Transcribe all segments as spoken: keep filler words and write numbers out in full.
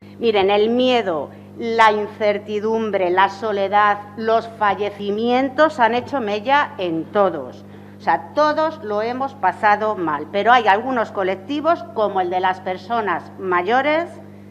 Miren, el miedo, la incertidumbre, la soledad, los fallecimientos han hecho mella en todos. O sea, todos lo hemos pasado mal, pero hay algunos colectivos, como el de las personas mayores,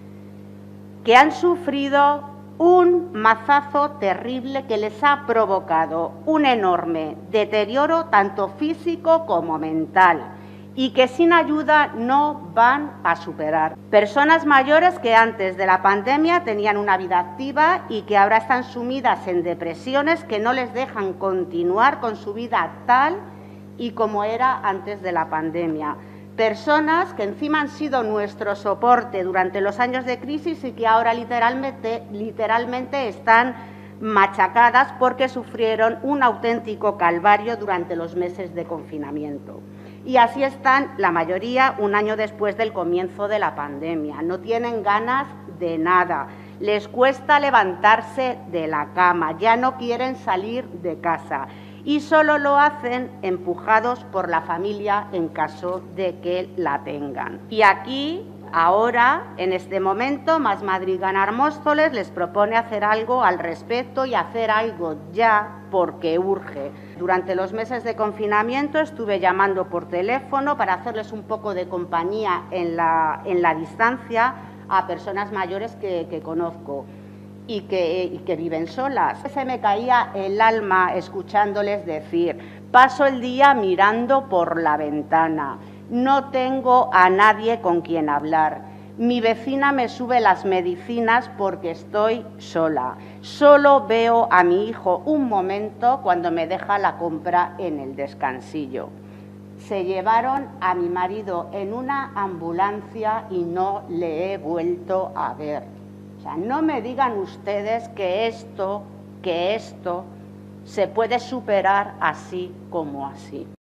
que han sufrido un mazazo terrible que les ha provocado un enorme deterioro tanto físico como mental y que sin ayuda no van a superar. Personas mayores que antes de la pandemia tenían una vida activa y que ahora están sumidas en depresiones que no les dejan continuar con su vida tal y como era antes de la pandemia. Personas que encima han sido nuestro soporte durante los años de crisis y que ahora literalmente, literalmente están machacadas porque sufrieron un auténtico calvario durante los meses de confinamiento. Y así están la mayoría un año después del comienzo de la pandemia. No tienen ganas de nada, les cuesta levantarse de la cama, ya no quieren salir de casa y solo lo hacen empujados por la familia en caso de que la tengan. Y aquí, ahora, en este momento, Más Madrid Ganar Móstoles les propone hacer algo al respecto y hacer algo ya porque urge. Durante los meses de confinamiento estuve llamando por teléfono para hacerles un poco de compañía en la, en la distancia a personas mayores que, que conozco. Y que, y que viven solas. Se me caía el alma escuchándoles decir: paso el día mirando por la ventana, no tengo a nadie con quien hablar, mi vecina me sube las medicinas porque estoy sola, solo veo a mi hijo un momento cuando me deja la compra en el descansillo. Se llevaron a mi marido en una ambulancia y no le he vuelto a ver. O sea, no me digan ustedes que esto, que esto se puede superar así como así.